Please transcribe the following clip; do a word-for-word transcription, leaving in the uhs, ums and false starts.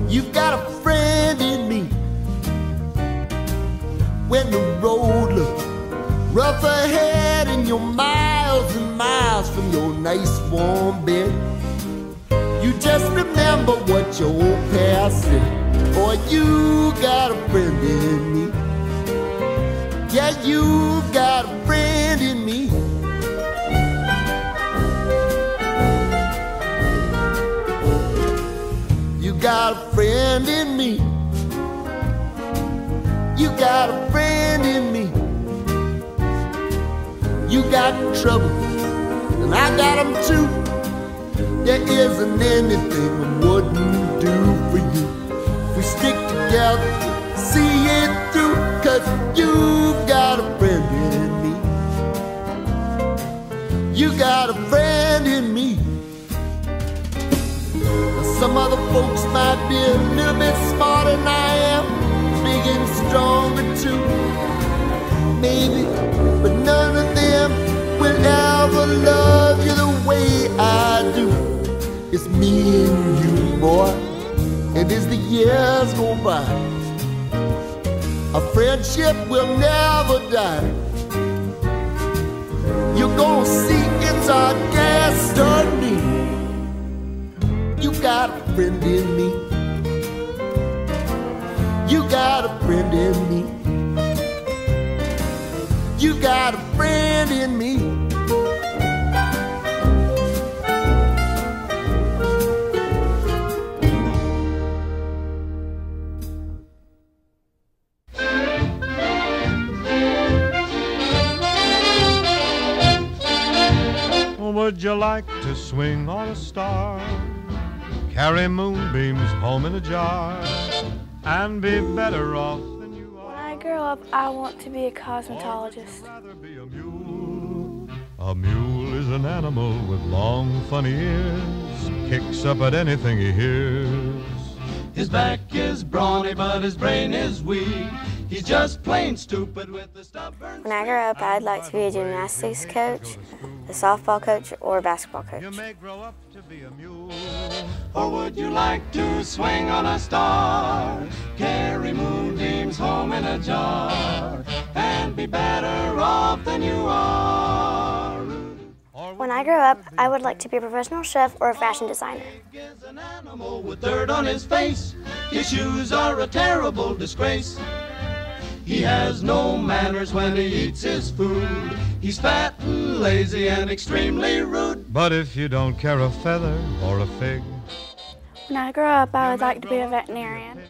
You've got a friend in me. When the road looks rough ahead and you're miles and miles from your nice warm bed, you just remember what your old past said. Boy, you got a friend in me. Yeah, you got a friend in me. You got a friend in me. You got a friend in me. You got trouble, and I got them too. There isn't anything I wouldn't do for you. If we stick together, see it through, 'cause you've got a friend in me. You got a friend in me. Now, some other folks might be a little bit smarter than I am, big and stronger too, maybe, but none of them will ever love you the way I do. It's me and you, boy, and as the years go by, our friendship will never die. You're gonna see it's our destiny. You got a friend in me. You got a friend in me. You got a friend in me. Would you like to swing on a star, carry moonbeams home in a jar, and be better off than you are? When I grow up, I want to be a cosmetologist. Or would you rather be a mule? A mule is an animal with long, funny ears, kicks up at anything he hears. His back is brawny, but his brain is weak. He's just plain stupid with the stubborn. When I grow up, I'd like to be a gymnastics coach, a softball coach, or a basketball coach. You may grow up to be a mule. Or would you like to swing on a star, carry moonbeams home in a jar, and be better off than you are? When I grow up, I would like to be a professional chef or a fashion designer. He is an animal with dirt on his face. His shoes are a terrible disgrace. He has no manners when he eats his food. He's fat and lazy and extremely rude. But if you don't care a feather or a fig, When I grow up, I would like to be a veterinarian.